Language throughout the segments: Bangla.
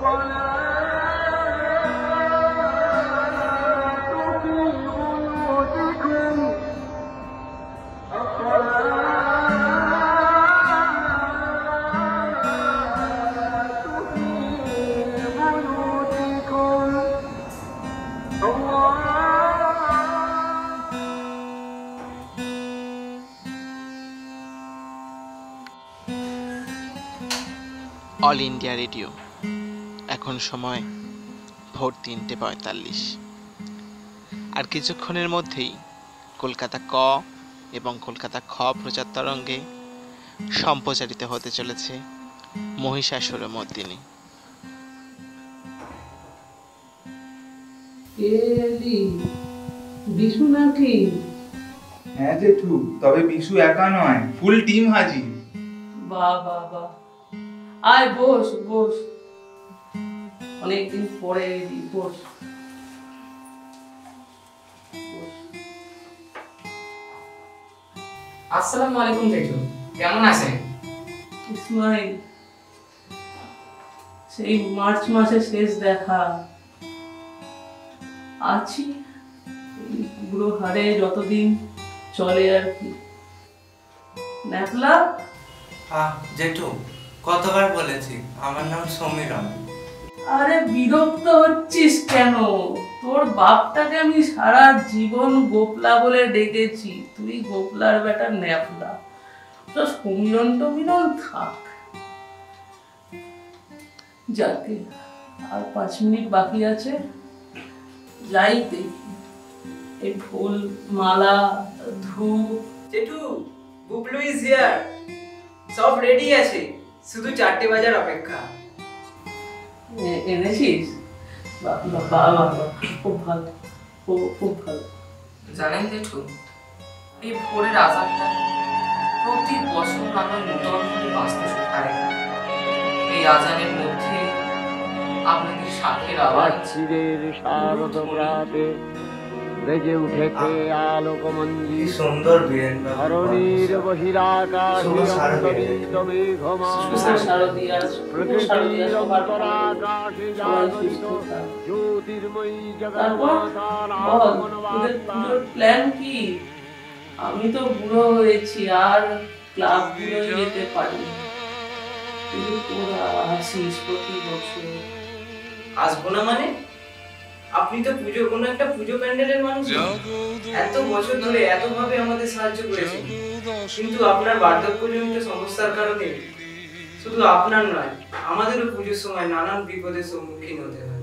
All India radio. এখন সময় ভোর ৩:৪৫। আর কিছুক্ষণের মধ্যেই কলকাতা ক এবং কলকাতা খ প্রচার তরঙ্গে সম্প্রচারিত হতে চলেছে মহিষাসুরমর্দিনী। বিশু নাকি? হ্যাঁ জেঠু, তবে বিশু একা নয়, ফুল টিম হাজির। বাহ বাহ বাহ, আয় বস বস, অনেকদিন পরে এলি, বস। আসসালামু আলাইকুম জেঠু, কেমন আছেন? ইসমাইল, সেই মার্চ মাসে শেষ দেখা, আছি বুড়ো হারে যতদিন চলে আর কি। ন্যাপলা? জেঠু, কতবার বলেছি আমার নাম সমীরণ। আরে বিরক্ত হচ্ছিস কেন? তোর বাপটাকে আমি সারা জীবন গোপলা বলে ডেকেছি, তুই গোপলার বেটা ন্যাপলা। তো সমীরণ টমীরণ থাক। যাকে আর 5 মিনিট বাকি আছে, যাই দেখি এই ফুল মালা ধূপ। জেঠু, বুবলু ইজ হিয়ার, সব রেডি আছে, শুধু 4টে বাজার অপেক্ষা। এনেছিস? বাবা, খুব ভালো, খুব ভালো। জানেন জেঠু, এই ভোরের আজানটা প্রতি বছর আমার নূতন করে বাঁচতে শেখায়। এই আজানের মধ্যে আপনাদের শাখের আওয়াজ চিরের শারদ প্রাতে বেজে উঠেছে আলোকমঞ্জি। সুন্দর বীরেন্দ্র, ধরণীর বহিরাকাশে অন্তরিত মেঘমালা, প্রকৃতির অন্তরাকাশে জাগরিত জ্যোতির্ময়ী জগন্মাতার আগমন বার্তা। প্ল্যান কি? আমি তো বুড়ো হয়েছি, আর ক্লাবগুলোয় যেতে পারি, কিন্তু তোরা আসিস প্রতি বছর। আসবো না মানে? আপনি তো পুজো, কোনো একটা পুজো প্যান্ডেলের মানুষ, এত বছর ধরে এতভাবে আমাদের সাহায্য করেছেন, কিন্তু আপনার বার্ধক্যজনিত সমস্যার কারণে শুধু আপনার নয়, আমাদেরও পুজোর সময় নানান বিপদের সম্মুখীন হতে হয়।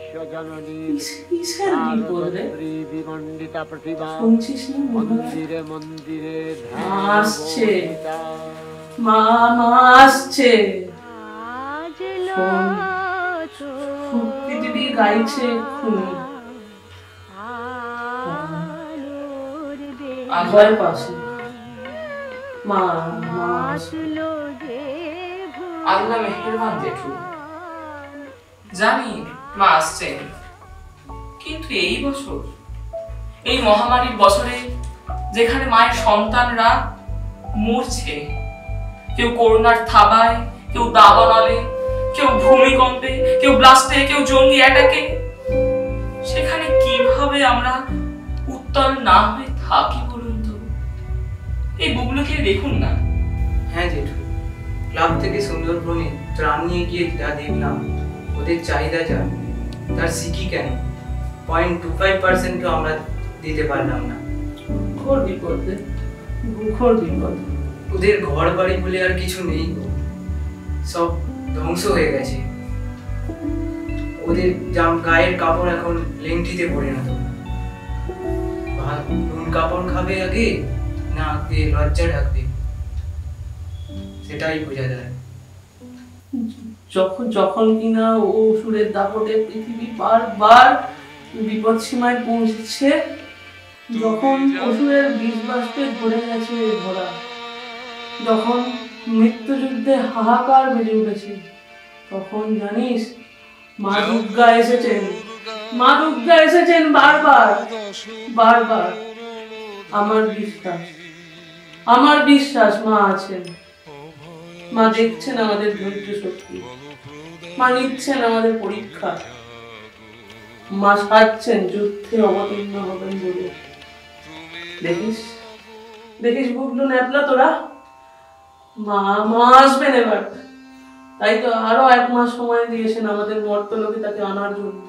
বিমণ্ডিতা প্রতিভা শুনছিস না? মন্দিরে মন্দিরে আসছে মা, আসছে। দিদি গাইছে এক্ষুনি ঘরের পাশে। মা আল্লাহ মেহেরবান জেঠু, জানি মা আসছেন, কিন্তু এই বছর, এই মহামারীর বছরে, যেখানে মায়ের সন্তানরা মরছে, কেউ করোনার থাবায়, কেউ দাবানলে, কেউ ভূমিকম্পে, কেউ ব্লাস্টে, কেউ জঙ্গি অ্যাটাকে, সেখানে কিভাবে আমরা উত্তল না হয়ে থাকি বলুন তো? এই বুবলুকে দেখুন না। হ্যাঁ জেঠু, ক্লাব থেকে সুন্দরবনে ত্রাণ নিয়ে গিয়ে যা দেখলাম, ওদের চাহিদা যা, তার সিকি কেন 0.25% আমরা দিতে পারলাম না। ঘোর বিপদ, ঘোর বিপদ। ওদের ঘর বাড়ি বলে আর কিছু নেই, সব ধ্বংস হয়ে গেছে। ওদের গায়ের কাপড় এখন লেংটিতে পরিণত। নুন কাপড় খাবে আগে না আগে লজ্জা রাখবে, সেটাই বোঝা যায়। যখন কিনা অসুরের দাপটে পৃথিবী বারবার বিপদ সীমায় পৌঁছছে, যখন অসুরের বীজ বাষ্পে ভরে গেছে ভরা, যখন মৃত্যুযুদ্ধে হাহাকার বেজে উঠেছে, তখন জানিস মা দুর্গা এসেছেন। মা দুর্গা এসেছেন বারবার বারবার। আমার বিশ্বাস মা আছেন। মা দেখছেন আমাদের ধৈর্য শক্তি, মা নিচ্ছেন আমাদের পরীক্ষা, মা সাজছেন যুদ্ধে অবতীর্ণ হবেন বলে। দেখিস দেখিস বুবলু ন্যাপলা তোরা, মা মা আসবেন এবার। তাই তো আরো 1 মাস সময় দিয়েছেন আমাদের মর্তলোকে তাকে আনার জন্য।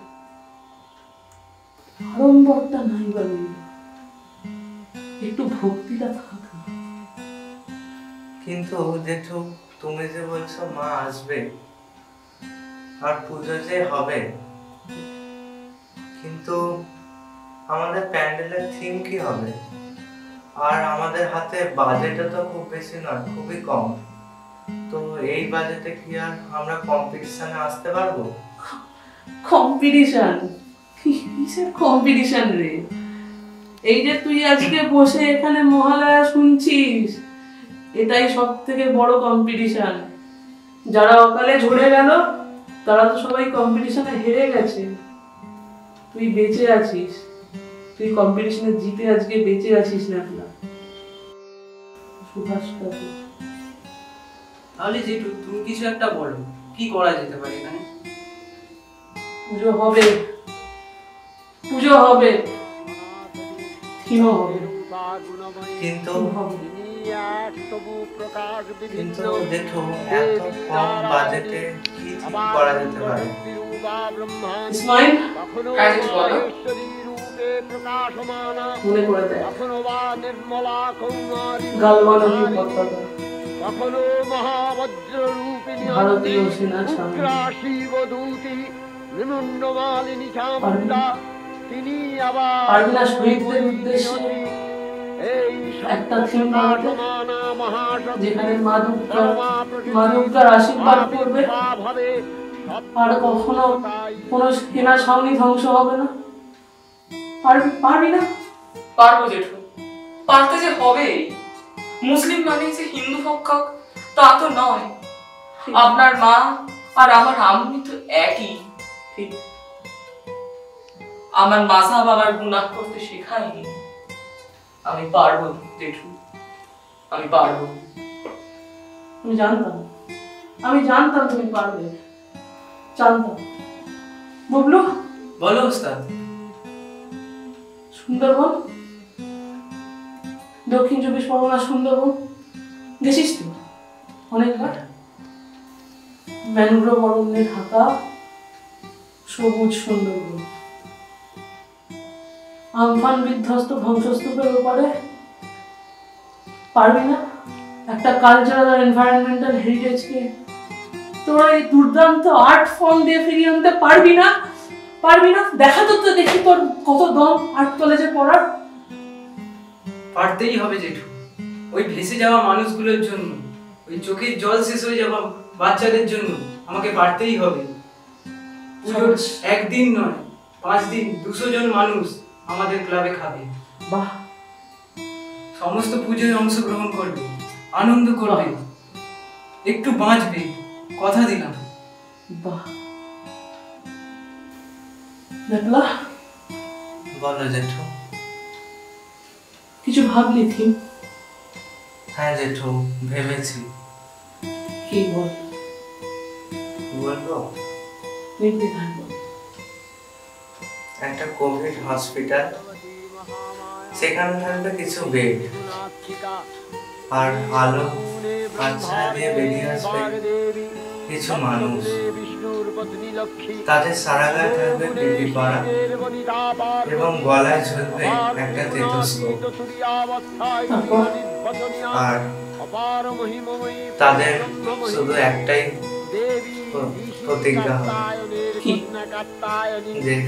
আড়ম্বরটা নাই বাবু, একটু ভক্তিটা থাক না। কিন্তু জেঠু, তুমি যে বলছো মা আসবে আর পুজো যে হবে, কিন্তু আমাদের প্যান্ডেলের থিম কি হবে? আর আমাদের হাতে বাজেটও তো খুব বেশি নয়, খুবই কম। তো এই বাজেটে কি আর আমরা কম্পিটিশনে আসতে পারবো? কম্পিটিশন? কিসের কম্পিটিশন রে? এই যে তুই আজকে বসে এখানে মহালয়া শুনছিস, এটাই সব থেকে বড় কম্পিটিশন। যারা অকালে ঝরে গেল তারা তো সবাই কম্পিটিশনে হেরে গেছে, তুই বেঁচে আছিস। তুই কম্পিটিশনে জিতে আজকে বেঁচে আছিস না। সুভাষ কাকু, তাহলে জেঠু তুমি কিছু একটা বলো, কি করা যেতে পারে এখানে? পুজো হবে, পুজো হবে, থিমও হবে, কিন্তু হবে। কিন্তু দেখো, এত কম বাজেটে কি ঠিক করা যেতে পারে? ইসমাইল, কাজ বলো। মনে করে দেয় গালওয়ান নদীর পতাকা, ভারতীয় সেনা পারবি না শহীদদের উদ্দেশ্যে একটা থিম বানাতে, যেখানে মা দুর্গার আশীর্বাদ করবে আর কখনো কোনো সেনা ছাউনি ধ্বংস হবে না? পারবি না? পারবো জেঠু, পারতে যে হবে। মুসলিম মানে যে হিন্দু ভক্ষক তা তো নয়। আপনার মা আর আমার আম্মি তো একই। ঠিক। আমার মাযহাব আবার গুনাহ করতে শেখায়নি। আমি পারবো জেঠু, আমি পারবো। আমি জানতাম তুমি পারবে, জানতাম। বুবলু, বলো ওস্তাদ। সুন্দরবন, দক্ষিণ 24 পরগনা সুন্দরবন গেছিস তো অনেকবার? ম্যানগ্রোভ অরণ্যে ঢাকা সবুজ সুন্দরবন, আমফান বিধ্বস্ত ধ্বংসস্তূপের ওপারে। পারবি না একটা কালচারাল আর এনভায়রনমেন্টাল হেরিটেজকে তোরা এই দুর্দান্ত আর্ট ফর্ম দিয়ে ফিরিয়ে আনতে পারবি না? পারবি না? দেখা তো দেখি তোর কত দম আর্ট কলেজে পড়ার। পারতেই হবে জেঠু, ওই ভেসে যাওয়া মানুষগুলোর জন্য, ওই চোখের জল শেষ হয়ে যাওয়া বাচ্চাদের জন্য আমাকে পারতেই হবে। পুজোর একদিন নয়, 5 দিন 200 জন মানুষ আমাদের ক্লাবে খাবে। বাহ, সমস্ত পুজোয় অংশগ্রহণ করবে, আনন্দ করবে, একটু বাঁচবে, কথা দিলাম। বাহ। দেখলা? বলো জেঠু। কিছু ভাবলি থিম? হ্যাঁ জেঠু, ভেবেছি। কি বল? বলবো? নির্দ্বিধায় বল। একটা কোভিড হসপিটাল, সেখানে থাকবে কিছু বেড, আর আলো আচ্ছা দিয়ে বেরিয়ে আসবে কিছু মানুষ, তাদের সারা গায়ে থাকবে পিপি পাড়া এবং গলায় ঝুলবে একটা টেথোস্কোপ, আর তাদের শুধু একটাই প্রতিজ্ঞা হবে যে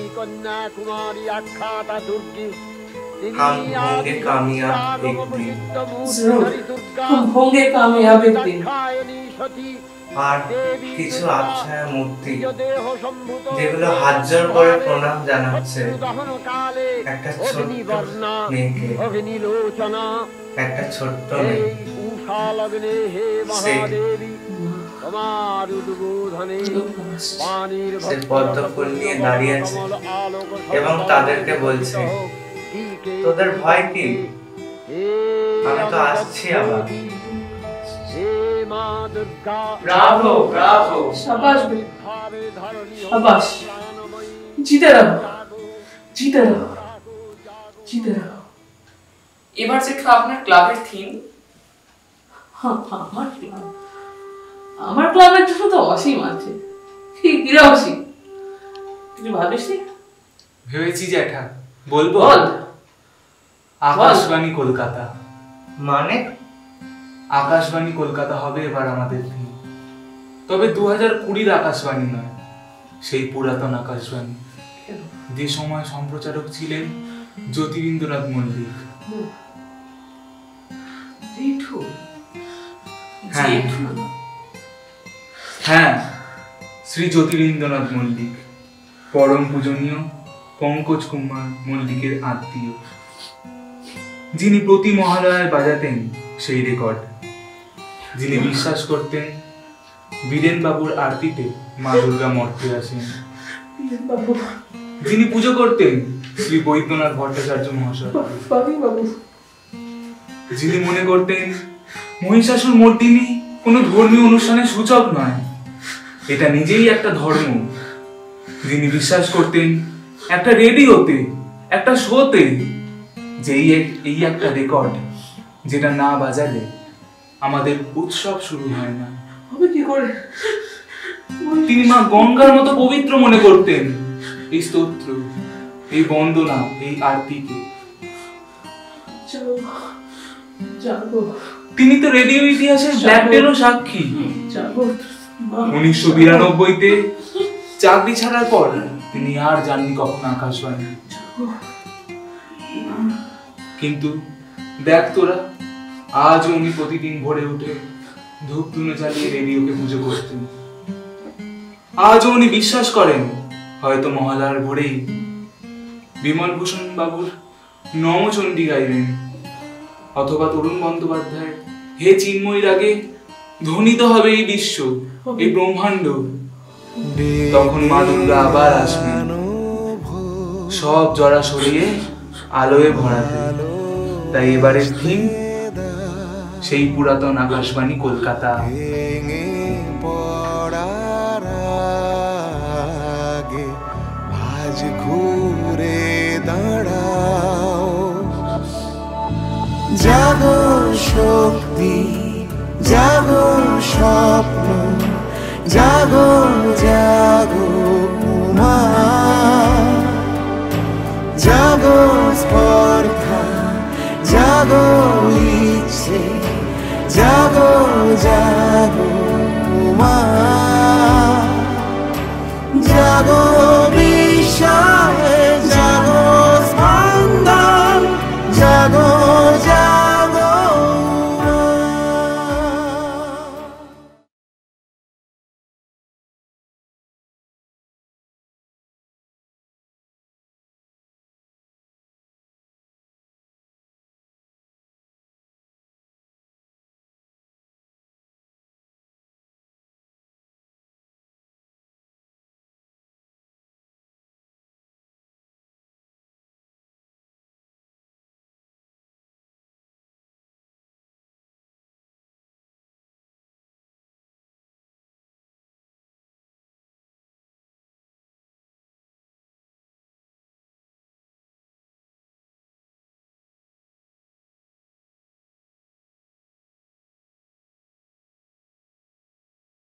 हम होंगे कामयाब एक दिन। हम होंगे कामयाब एक दिन। আর কিছু আবছায়া মূর্তি যেগুলো হাত জোড় করে প্রণাম জানাচ্ছে একটা ছোট্ট মেয়েকে, একটা ছোট্ট মেয়ে। সে পদ্ম ফুল নিয়ে দাঁড়িয়ে আছে এবং তাদেরকে বলছে, তোদের ভয় কি? আমি তো আসছি আবার। মা দুর্গা ব্রাভো ব্রাভো। शाबाश बेटा, ভাবে ধরণী शाबाश। जीते रहो, जीते रहो, जीते रहो। এবার জেঠু আপনার ক্লাবের থিম। हाँ, আমার ক্লাবের জন্য তো অসীম আছে। কিরা অসীম? কিছু ভাবিস নি? ভেবেছি জ্যাঠা, বলবো? বল। আকাশবাণী কলকাতা। মানে আকাশবাণী কলকাতা হবে এবার আমাদের থিম। তবে 2020-র আকাশবাণী নয়, সেই পুরাতন আকাশবাণী, যে সময় সম্প্রচারক ছিলেন জ্যোতিরিন্দ্রনাথ মল্লিক। জেঠু হ্যাঁ। জেঠু হ্যাঁ, শ্রী জ্যোতিরিন্দ্রনাথ মল্লিক, পরম পূজনীয় পঙ্কজ কুমার মল্লিকের আত্মীয়, যিনি প্রতি মহালয়ায় বাজাতেন সেই রেকর্ড, যিনি বিশ্বাস করতেন বীরেন বাবুর আরতিতে মা দুর্গা মর্তে আসেন, বাবু, যিনি পুজো করতেন শ্রী বৈদ্যনাথ ভট্টাচার্য মহাশয়, বাবু, যিনি মনে করতেন মহিষাসুর মর্দিনী কোনো ধর্মীয় অনুষ্ঠানের সূচক নয়, এটা নিজেই একটা ধর্ম, যিনি বিশ্বাস করতেন একটা রেডিওতে, একটা শোতে, এই একটা রেকর্ড যেটা না বাজালে আমাদের উৎসব শুরু হয় না। হবে কি করে? তিনি মা গঙ্গার মতো পবিত্র মনে করতেন এই স্তোত্র, এই বন্দনা, এই আরতিকে। যাবো, তিনি তো রেডিও ইতিহাসের ব্ল্যাকডেরও সাক্ষী। যাবো। 1992-তে চাকরি ছাড়ার পর তিনি আর যাননি কখনো আকাশবাণী। কিন্তু দেখ তোরা, আজও উনি প্রতিদিন ভোরে উঠে ধূপ ধুনো জ্বালিয়ে রেডিওকে পুজো করতেন। আজও উনি বিশ্বাস করেন হয়তো মহালয়ার ভোরেই বিমল ভূষণ বাবুর নমচণ্ডী গাইবেন, অথবা তরুণ বন্দ্যোপাধ্যায় হে চিন্ময়ীর আগে ধ্বনিত হবে এই বিশ্ব, এই ব্রহ্মাণ্ড। তখন মা দুর্গা আবার আসবেন, সব জরা সরিয়ে আলোয় ভরাতে। তাই এবারের থিম সেই পুরাতন আকাশবাণী কলকাতা। আজ ঘুরে দাঁড়াও, জাগো শক্তি, জাগো স্বপ্ন, জাগো জাগো উমা, জাগো স্পর্ধা, জাগো ইচ্ছে, জাগো জাগো